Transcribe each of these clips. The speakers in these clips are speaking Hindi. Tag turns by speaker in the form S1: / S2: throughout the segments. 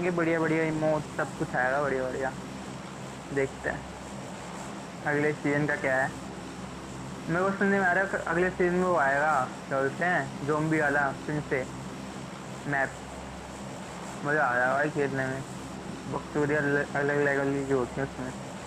S1: आएंगे, बढ़िया बढ़िया इमोट सब कुछ आएगा, बढ़िया बढ़िया। देखते हैं अगले सीजन का क्या है। मेरे को सुनने में आ रहा है अगले सीजन में वो आएगा, क्या बोलते हैं, ज़ोंबी वाला फिर से मैप। मजा आ रहा है भाई खेलने में। बकचोदियाँ अलग अलग लेवल की जो होती है उसमें।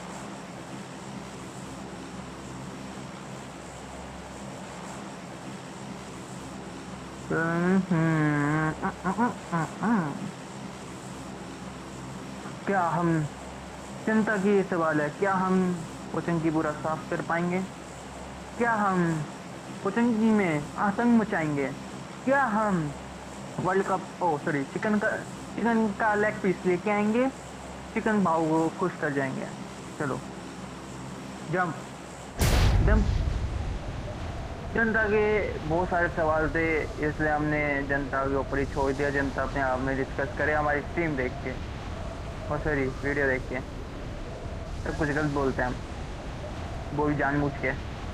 S1: क्या हम, चिंता की ये सवाल है, क्या हम पोचंकी पूरा साफ कर पाएंगे? क्या हम पोचंकी में आतंक मचाएंगे? क्या हम world cup, oh sorry, chicken का लेग पीस लेके आएंगे? चिकन भाव को खुश कर जाएंगे। चलो जंप जंप। जनता के बहुत सारे सवाल थे, इसलिए हमने जनता के ऊपर ही छोड़ दिया। जनता अपने आप में डिस्कस करे हमारी स्ट्रीम देख के, और सॉरी वीडियो देख के। सब कुछ गलत बोलते हैं हम, वो भी जानबूझ के।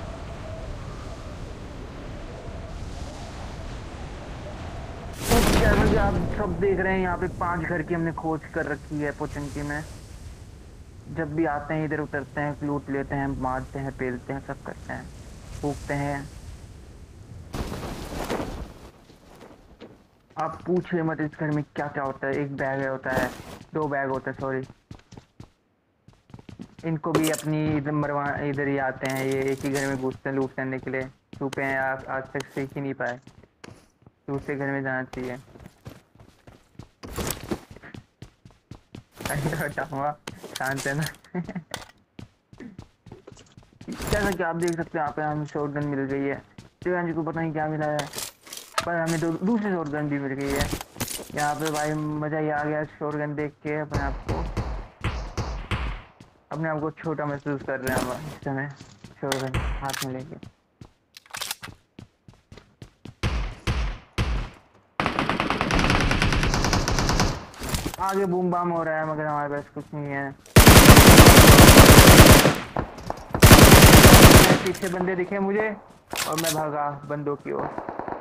S1: तो जैसा कि आप सब देख रहे हैं, यहाँ पे 5 घर की हमने खोज कर रखी है पोचंकी में। जब भी आते हैं इधर उतरते हैं, लूट लेते हैं, मारते हैं, पेलते हैं, सब करते हैं, फूकते हैं। आप पूछिए मत इस घर में क्या क्या होता है। एक बैग होता है, 2 बैग होता है सॉरी। इनको भी अपनी इधर मरवा, इधर ही आते हैं ये, एक ही घर में घुसते हैं लूट करने के लिए। छुपे हैं, आज तक सीख ही नहीं पाए, दूसरे घर में जाना चाहिए। अरे हटाऊंगा, शांत है ना। जैसा कि आप देख सकते हैं, यहाँ पे हमें शॉटगन मिल गई है। शिवांश को पता नहीं क्या मिला है, पर हमें दूसरी शॉटगन भी मिल गई है। यहाँ पे भाई मजा ही आ गया शॉटगन देख के। अपने आप को छोटा महसूस कर रहे हैं हम इस समय शॉटगन हाथ में लेके। आगे बूम बाम हो रहा है, मगर हमारे पास कुछ नहीं है। पीछे बंदे दिखे मुझे और मैं भागा बंदों की ओर।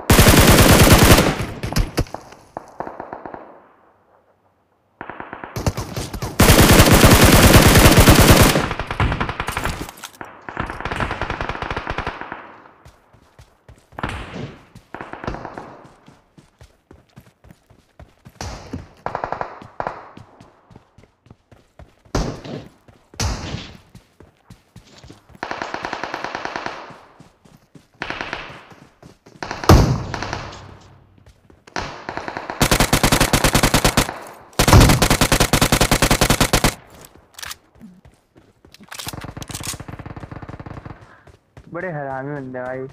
S1: बड़े हरामी बंदे भाई।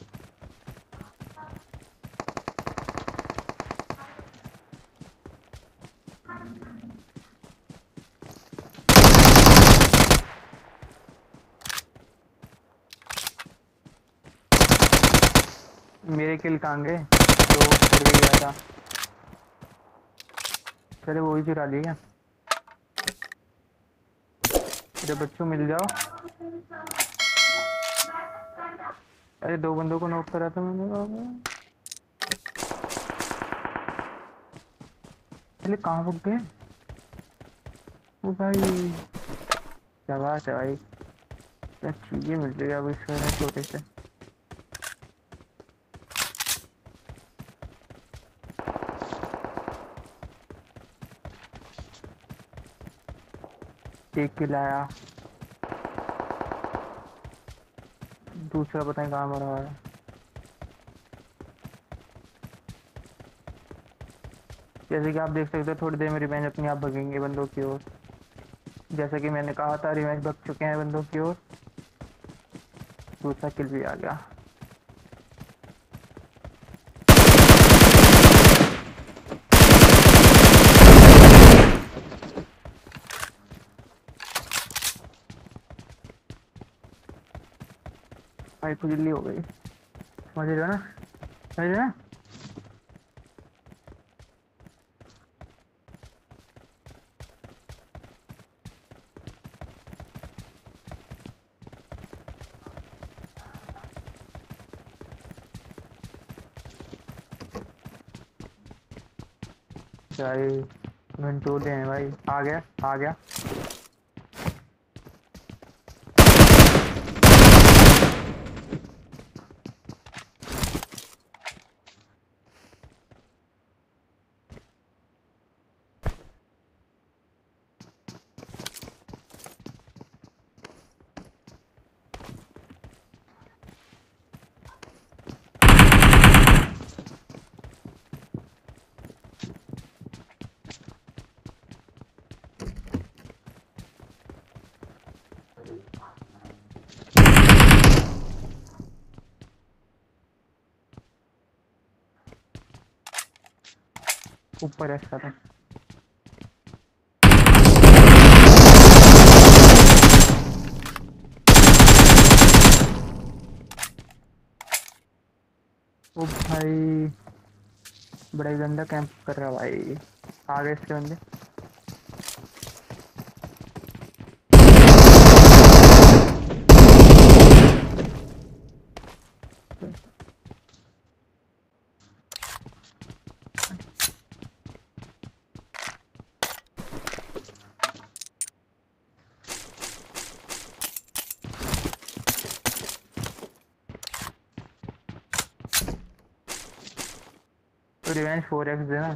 S1: मेरे किल कहाँ गए? तो छोड़ के गया था, चले वो ही चुरा लिया। अरे बच्चों मिल जाओ। अरे 2 बंदों को नोट करा था मैंने। चले कहाँ रुक गए वो भाई? क्या बात है भाई, क्या चीजें मिल रही है अब इस छोटे से। एक किल आया, दूसरा पता नहीं कहाँ मरा हुआ है। जैसे कि आप देख सकते हो, थोड़ी देर में रिवेंज अपने आप भगेंगे बंदों की ओर। जैसा कि मैंने कहा था, रिवेंज भग चुके हैं बंदों की ओर। दूसरा किल भी आ गया। भाई खुजली हो गई, समझ रहे हो ना, समझ रहे हो ना। भाई घंटोले हैं भाई। आ गया आ गया। ऊपर है सारा। ओ भाई बड़ा ही गंदा कैंप कर रहा भाई। आ गए इसके बंदे। तो रिवेंज 4x देना।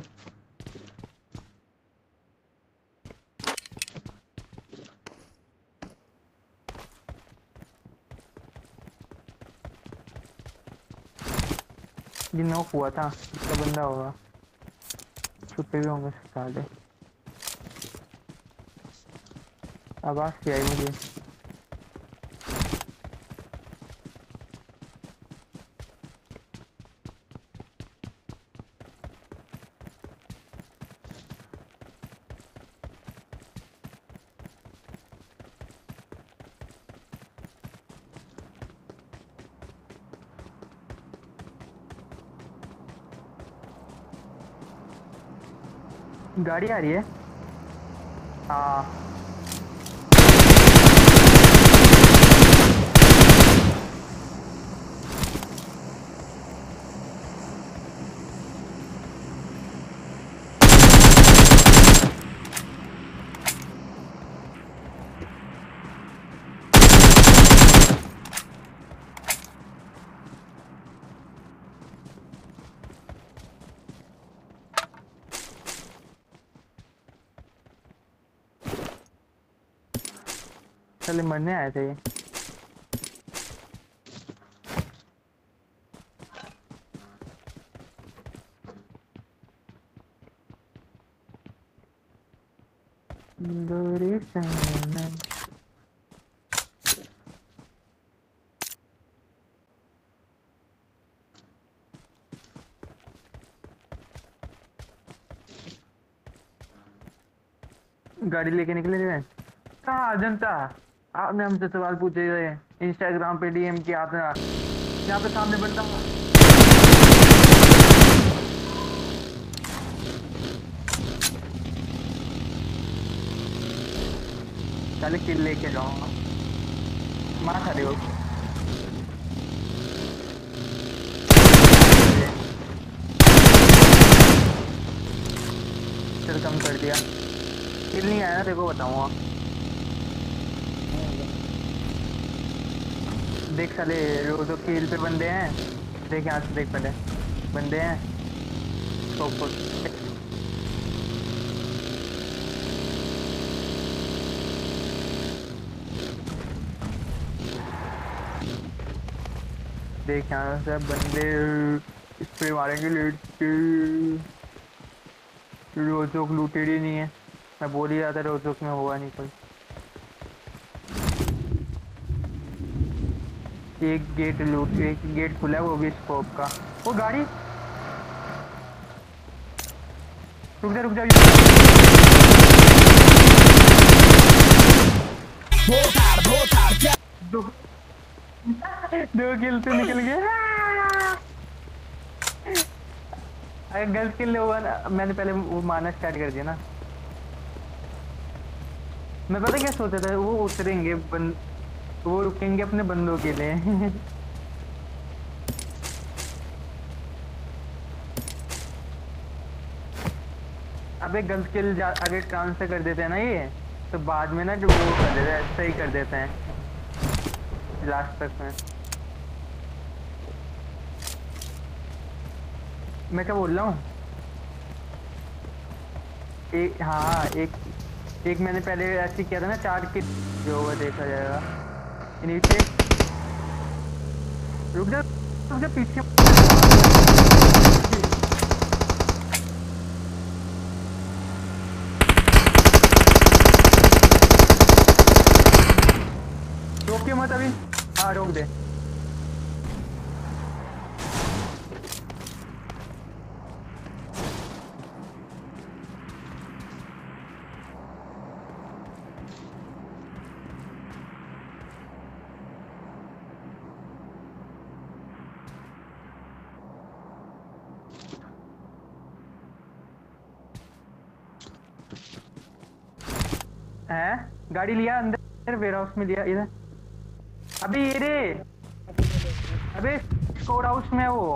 S1: ये नॉक हुआ था इसका बंदा होगा। छुपे भी होंगे साले। आवाज सी आई मुझे। गाड़ी आ रही है। हाँ चले मरने आए थे ये। दूरी से गाड़ी लेके निकले थे। कहाँ जनता आपने हमसे सवाल पूछे गए। इंस्टाग्राम पे डीएम किया आपने। यहाँ पे सामने बंदा। चले किल लेके जाऊंगा। मार खा रहे हो। चल कम कर दिया। किल नहीं आया ना तेरे को बताऊंगा। देख साले रोजो की हिल पे बंदे हैं। देख यहाँ से देख पहले बंदे हैं। देख यहाँ से बंदे स्प्रे मारेंगे लेट के। रोजो लूटेड ही नहीं है। मैं बोल ही रहा था रोजो में हुआ नहीं कोई। एक गेट लूट एक गेट खुला है वो भी स्कोप का। वो गाड़ी रुक जा दो किल से निकल गया। अगर गलत किल हुआ ना मैंने पहले वो मारना स्टार्ट कर दिया ना। मैं पता क्या सोचा था वो उतरेंगे वो रुकेंगे अपने बंदों के लिए। अब पे गलत किल अगर ट्रांसफर कर देते हैं ना ये, तो बाद में ना जो वो कर देते हैं, सही कर देते हैं लास्ट तक में। मैं क्या बोल रहा हूँ, एक हाँ एक मैंने पहले ऐसे किया था ना, 4 किट जो होगा देखा जाएगा। नीचे रुक जा पीछे। रोके मत अभी, हाँ रोक दे। है गाड़ी लिया अंदर, वेयर हाउस में लिया इधर। अबे ये रे, अबे स्कोर हाउस में वो।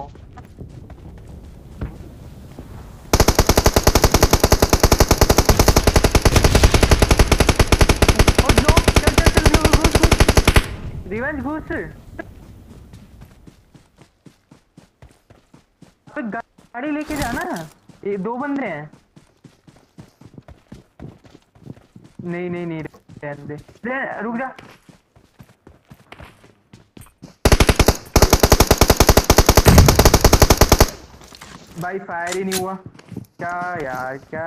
S1: और लो चल रिवेंज घुस। तो गाड़ी लेके जाना, ये 2 बंदे हैं। नहीं रहने दे, रुक जा। भाई फायर ही नहीं हुआ क्या यार, क्या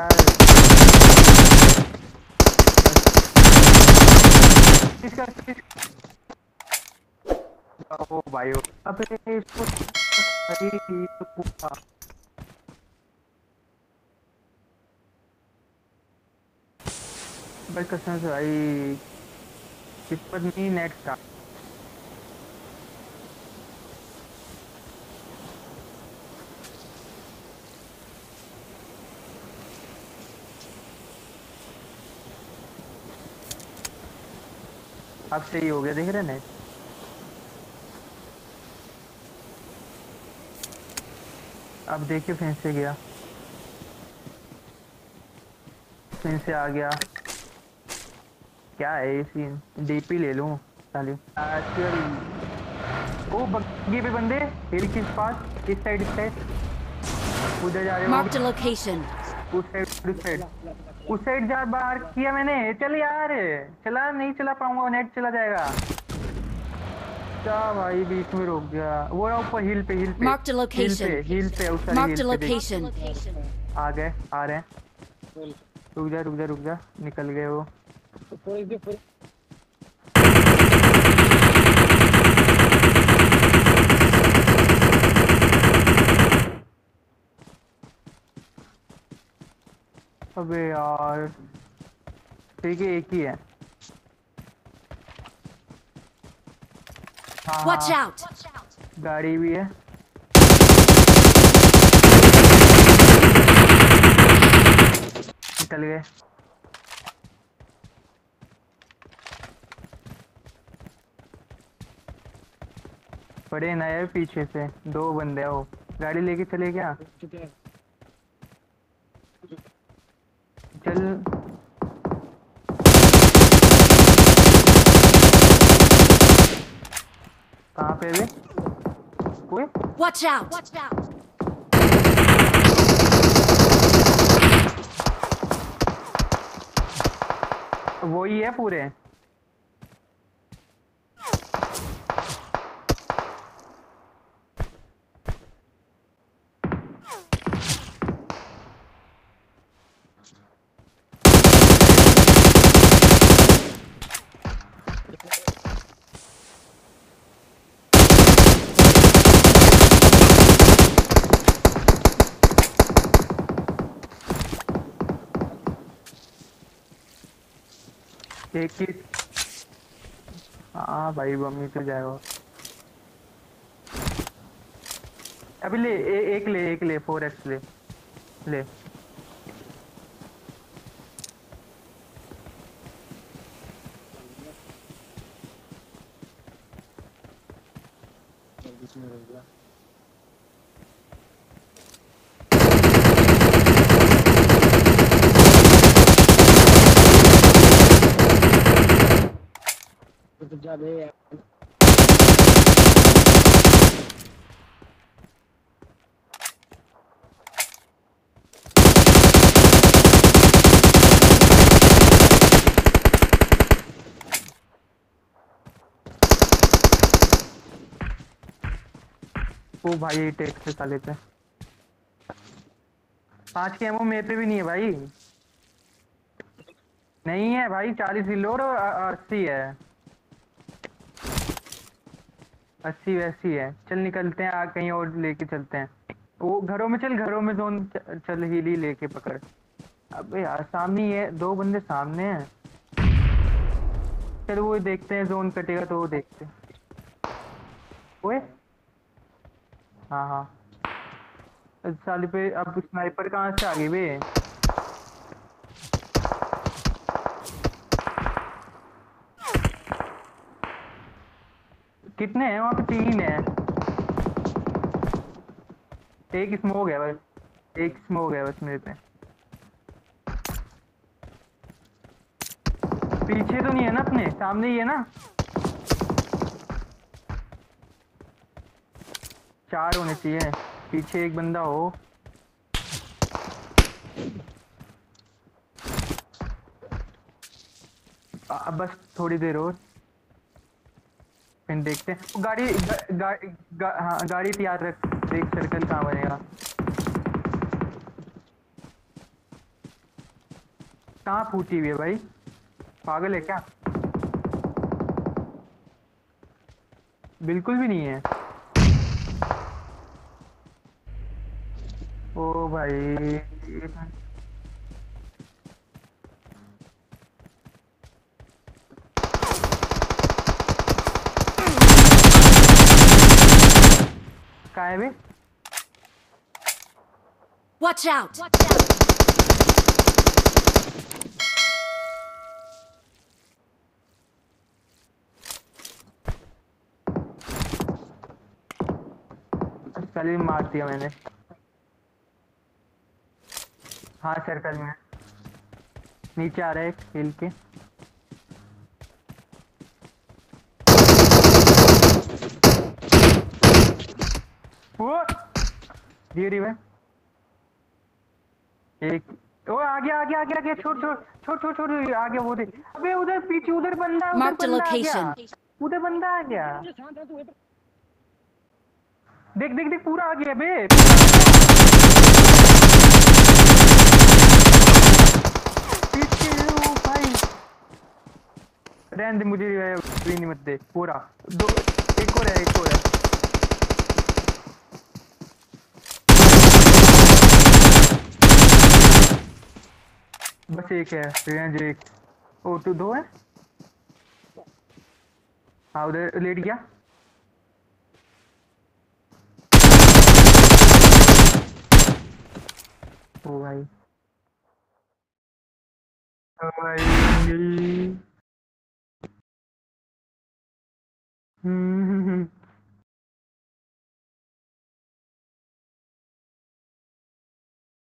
S1: किसका ओ भाई अबे इसको भाई कसम से भाई किस्मत नहीं नेट का। अब सही हो गया, देख रहे नेट। अब देखिए फिर से गया, फिर से आ गया। क्या है ये सीन, डीपी ले लूं साली। ओ बग्गी पे बंदे, हिल के पास, इस साइड उधर जा रहे हो।
S2: Marked a location.
S1: उस साइड जा, बाहर किया मैंने। चल यार, चला नहीं चला पाऊंगा, नेट चला जाएगा। क्या भाई बीच में रोक गया। वो ऊपर हिल पे
S2: Marked a location.
S1: हिल पे उस साइड
S2: Marked a
S1: हिल पे
S2: location.
S1: आ गए, आ रहे हैं। रुक जा निकल गए वो। अबे यार ठीक है, एक ही है। हाँ
S2: Watch out!
S1: गाड़ी भी है। निकल गए। बड़े ना यार, पीछे से 2 बंदे हो। गाड़ी लेके चले क्या? चल कहाँ पे भी कोई?
S2: Watch out!
S1: वही है पूरे। एक ही। हाँ भाई बम ही तो जाएगा अभी। ले एक ले 4x ले। ओ भाई टेक से साले पे 5 के एमओ मेरे पे भी नहीं है भाई। नहीं है भाई, 40 रिलोड और 80 है। 80 वैसी है। चल निकलते हैं, कहीं और लेके चलते हैं। वो घरों में चल, घरों में जोन चल, हीली लेके पकड़। अबे यार सामने ही है, 2 बंदे सामने हैं। चल वो देखते हैं, जोन कटेगा तो वो देखते हैं। ओए हाँ हाँ, इस साले पे अब स्नाइपर कहाँ से आ गई बे? कितने हैं वहाँ पे? 3 है। एक स्मोक है बस, एक स्मोक है बस मेरे पे। पीछे तो नहीं है ना, अपने सामने ही है ना? 4 होने चाहिए, पीछे एक बंदा हो। अब बस थोड़ी देर और, फिर देखते हैं। वो गाड़ी हाँ गाड़ी तैयार रख, देख सर्कल कहाँ बनेगा। कहाँ फूटी हुई है भाई? पागल है क्या? बिल्कुल भी नहीं है। ओ भाई कहाँ है बे?
S2: Watch out!
S1: चलिए मार दिया मैंने। हाँ सर्कल में नीचे आ रहा है एक हिल के। वो धीरे है एक। ओ आगे आगे आगे आगे, छोड़ छोड़ छोड़ छोड़ छोड़, आगे वो देख। अबे उधर पीछे, उधर बंदा है, उधर
S2: Marked a
S1: बंदा आ गया,
S2: location.
S1: उधर बंदा आ गया। देख देख देख, पूरा आ गया बे। पीछे ओ भाई, रहने दे, मुझे भी नहीं मत दे पूरा। दो, एक और है, एक और है। बस एक है रेंज, एक। ओ तो 2 है। हाँ उधर लेट गया। ओ भाई, ओ भाई।